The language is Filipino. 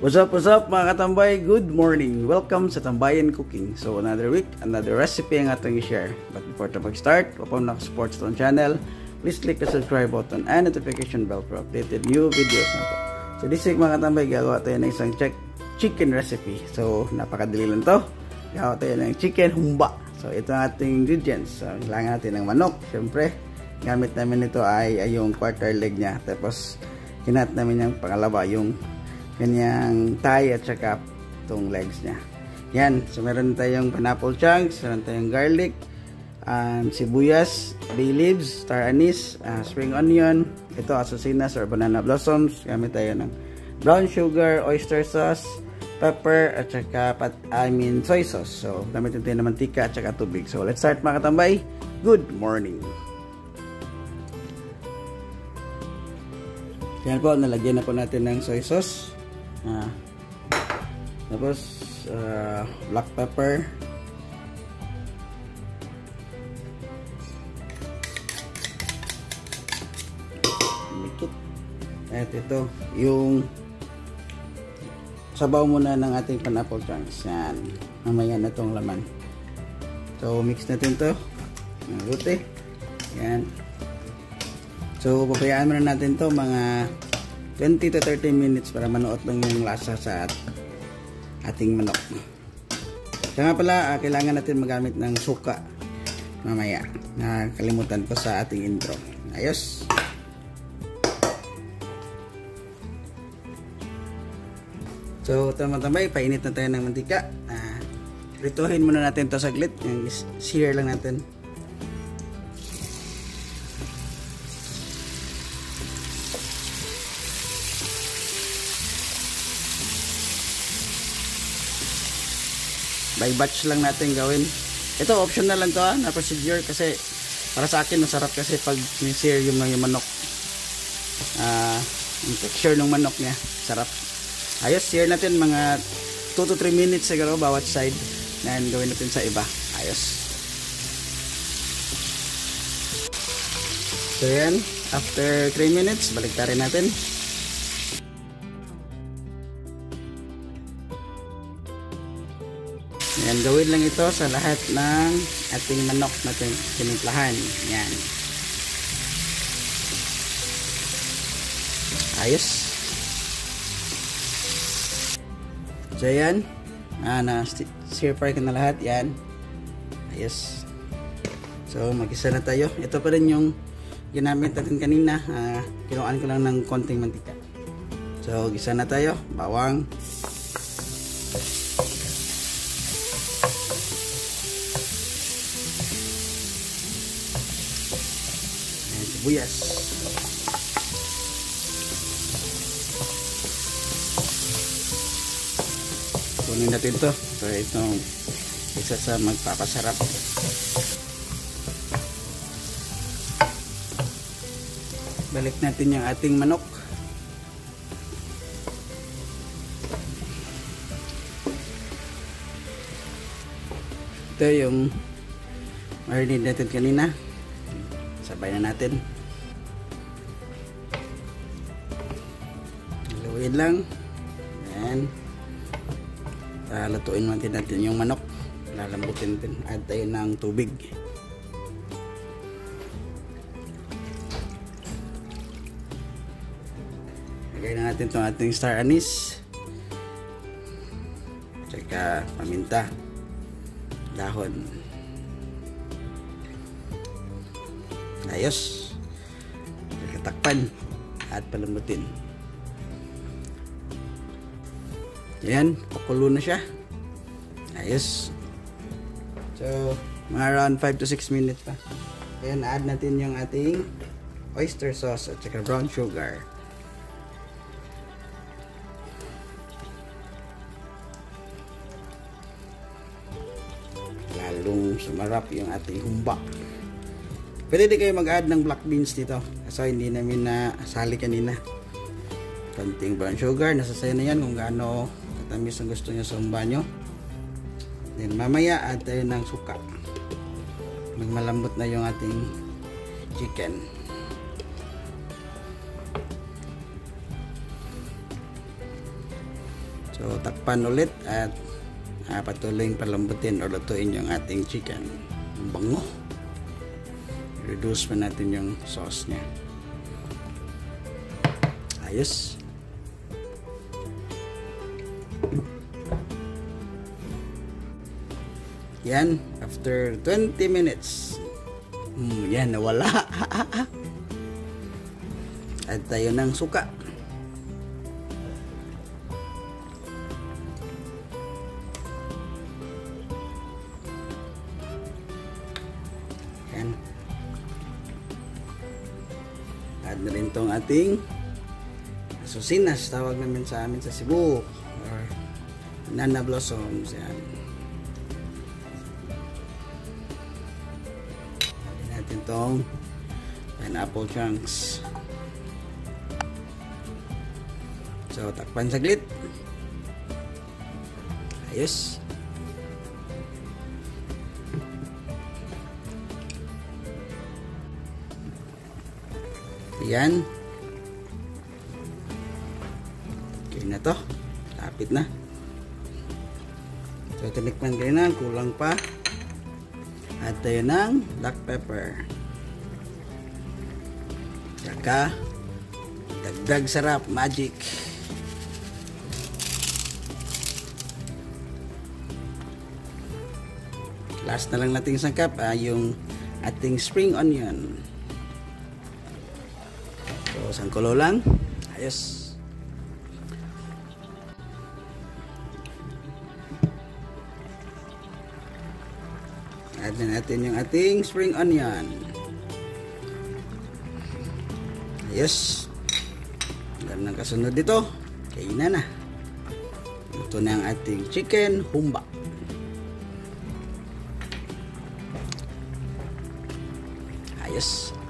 What's up mga katambay? Good morning! Welcome sa Tambayan Cooking. So another week, another recipe ang atong i-share. But before to mag-start, upon nakasupport sa itong channel, please click the subscribe button and notification bell for updated new videos na to. So this week mga katambay, gagawa tayo ng isang chicken recipe. So napakadali lang to. Gagawa tayo ng chicken humba. So ito ang ating ingredients. So kailangan natin ng manok. Siyempre, gamit namin ito ay yung quarter leg niya. Tapos kinat namin yung pangalawa, yung kanyang thigh at saka itong legs niya. Yan. So meron tayong pineapple chunks, meron tayong garlic, sibuyas, bay leaves, star anise, spring onion, ito azucenas or banana blossoms. Gamit tayo ng brown sugar, oyster sauce, pepper, at saka soy sauce. So gamit tayo ng mantika at saka tubig. So let's start mga katambay. Good morning! Yan po, nalagyan na po natin ng soy sauce. Tapos black pepper, at ito yung sabaw muna ng ating pineapple chunks. Yan, mamaya na itong laman. So mix natin to mabuti. Yan. So pabayaan muna natin to mga 20 to 30 minutes para manuot lang yung lasa sa ating manok. Kaya nga pala, kailangan natin magamit ng suka mamaya. Nakalimutan ko sa ating intro. Ayos. So tama-tamay, painit na tayo ng mantika. Rituhin muna natin to saglit. Yung sear lang natin. By batch lang natin gawin. Ito optional lang to na procedure kasi para sa akin masarap kasi pag ni-sear yung manok. Yung texture ng manok niya, sarap. Ayos, sear natin mga 2 to 3 minutes siguro bawat side. And gawin natin sa iba. Ayos. So yan, after 3 minutes, baliktarin natin. Yan, gawin lang ito sa lahat ng ating manok natin tinimplahan. Yan. Ayos. So yan. Na-sear fry ko na lahat. Yan. Ayos. So mag-isa na tayo. Ito pa rin yung ginamit natin kanina. Kinuhaan ko lang ng konting mantika. So gisa na tayo. Bawang. Sibuyas. Kunin natin to. So itong isa sa magpapasarap. Balik natin yung ating manok. Ito yung marinade natin kanina. Sabay na natin. Haluin lang. Ayan. Lutuin natin yung manok. Lalambutin natin. Add tayo ng tubig. Lagay na natin itong ating star anise. Tsaka paminta. Dahon. Ayos. Takpan at palambutin. Ayan, pakulo na siya. Ayos. So, mga around 5 to 6 minutes pa. Ayan, add natin yung ating oyster sauce at saka brown sugar. Lalong sumarap yung ating humba. Pwede din kayo mag-add ng black beans dito. So hindi namin nasali kanina. Konting brown sugar. Nasasayo na yan kung gaano katamis ang gusto nyo sa humba nyo. Then mamaya add tayo ng suka. Magmalambot na yung ating chicken. So takpan ulit at patuloy palambutin o lutuin yung ating chicken. Bango. Reduce pa natin yung sauce niya. Ayos. Yan, after 20 minutes. Yan, nawala. At tayo ng suka. Yan. Add na rin tong ating susinas, tawag namin sa amin sa Cebu, or nana blossoms. Yan. Add natin tong pineapple chunks. So takpan saglit. Ayos. Yan. Okay na to. Lapit na. So tinikman kayo na. Kulang pa. At tayo ng black pepper. Tsaka dagdag sarap. Magic. Last na lang nating sangkap yung ating spring onion. So, sangkulo lang. Ayos. Add na natin yung ating spring onion. Ayos. Ganun ang kasunod dito. Kainan na. Ito na ang ating chicken humba. Ayos.